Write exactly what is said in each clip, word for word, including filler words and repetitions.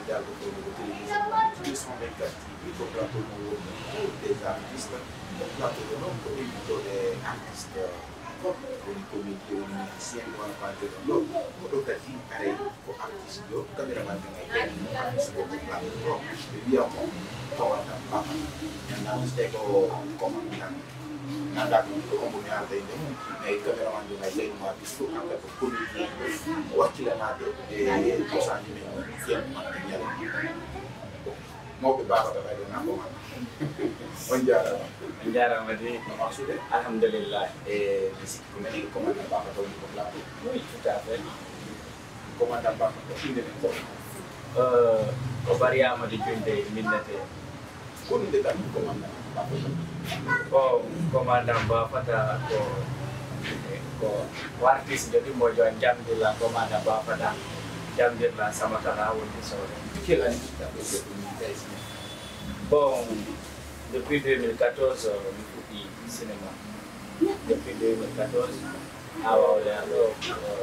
médias de télévision, deux cent vingt-quatre T V, le plateau pour des artistes, le plateau de l'homme pour des artistes, pour les comédiens, les musiciens, pour la part de l'homme, pour le cas pour artistes, pour le caméraman, pour artistes, pour le plateau, et bien, pour la part, il y a un step commandant. Nada ko ko ñaar day dem mais cameraman bi ngay lay ma bis ko am ko politique wakki la na de e ko sanni ne fiel man ak ñal mo ko baaxa da bay na ko man on jaara on jaara ma di no masude alhamdulillah e bisi ko mel ko man baaxa to ko la oui tout à fait ko man baaxa ko inde ko euh ko bariama di junde minnate ko inde tan ko man ko commandant ba fata ko ko artiste jadi mo jo jamdi la commandant ba fata jamdi la sama tara woni so quelle année tu as fait bon depuis deux mille quatorze mi fuɗɗi cinéma depuis deux mille quatorze awa wala do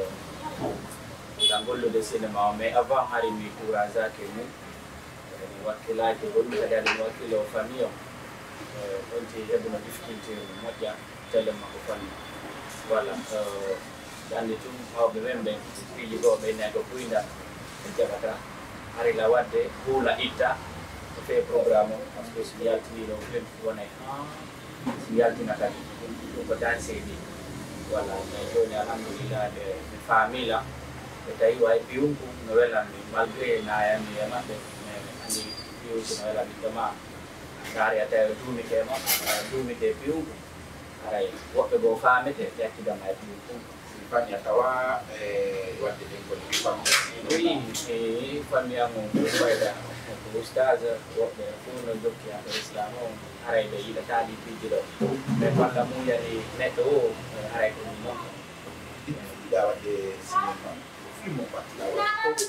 dan gollude cinéma mais avant hari mi courage ke ni wakkilaji woni kadi wakkilo famille onti heɓuno difficulté moƴƴa télé makko fanni voilà andi tum hawɓe men ɓen piiji goo ɓenne ko ɓuyda ɓe jaɓata hari la wadde huula itta ko fe programme o par ce que so yaltiniɗo fen wonay so yaltina kadi ɗum ko dan seedi voilà mais joni alhamdulillah ɓe ɓe faamila ɓe tawi way piyunku no welanmi malgré nayami e maɓɓe mais andi piyunku no welanmi dema kare ata dumi ke ma dumi ke piu aray woɓɓe go famete yakkidama e piu fu fani atawa e wadde ɗen ko famille oui e famille amon ko wayda ko ustage woɓɓe fu no jokki hande islam o aray ɓe yiɗataɗi piiji ɗo mais walla mum yani neɗɗo o aray ko ɗum noon yiɗa wadde cinéma film o battiɗa wadde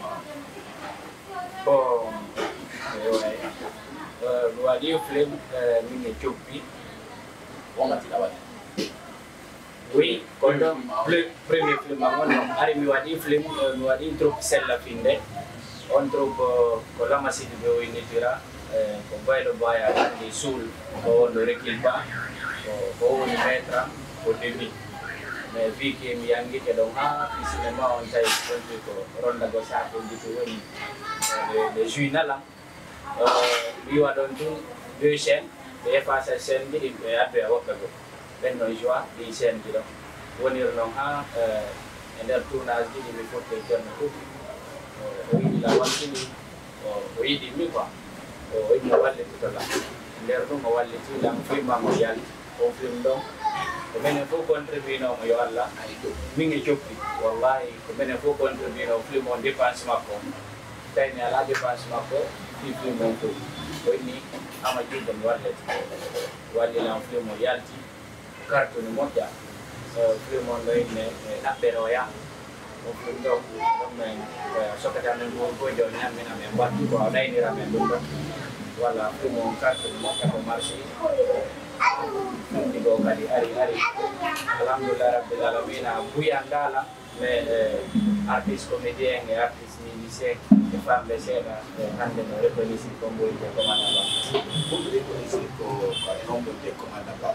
bon way mi waɗi film min e jobbi wonatiɗa waɗi oui kono premier film am on ari mi waɗi film mi waɗi troupe sella finde on troupe ko lamasidi ɓe woynitira ko baylo baya andi suul ko wonno rekil ba ko woni maître am ko demi mais vi ke mi yangike ɗon ha fi cinéma on tawi tonti ko rondago sakuji to woni de juinalam mi waɗon tun deux chaînes ɓe effacé chaîne ɗiɗi ɓe addu e woɓɓe go ɓen noon joie ɗi chaîne ji ɗon wonir noon ha e nder tournage ɗiɗi mi fotte ceerno fof o yiɗi la waltini o yiɗi mi quoi o yiɗino wallititola nder ɗum o wallitilam film am o yalti on film ɗon ko minen fof contribue nomo yo Allah min e coppi wallahi ko minen fof contribue no film on dépense makko tawni ala dépense makko fi film on fof wonni ama jidda mi wallete wallilam film o yalti cartoni moƴƴa film on ɗo inne ɗaɓɓere o yaha o film ɗo ɗum men sokata men go gojo ñammin amen mbatti ko ɗaynira men ɗum ɗon walla film on cartoni moƴƴa ko marché ɗigo kadi ari ari alhamdulillah rabbil alamina buya ngala mais artiste comédien et artiste musicien e famɓe seeɗa hande no reconnaissir ko mboyde commandant ba ɓuɓɓe reconnaissir ko e homɓe commandant ba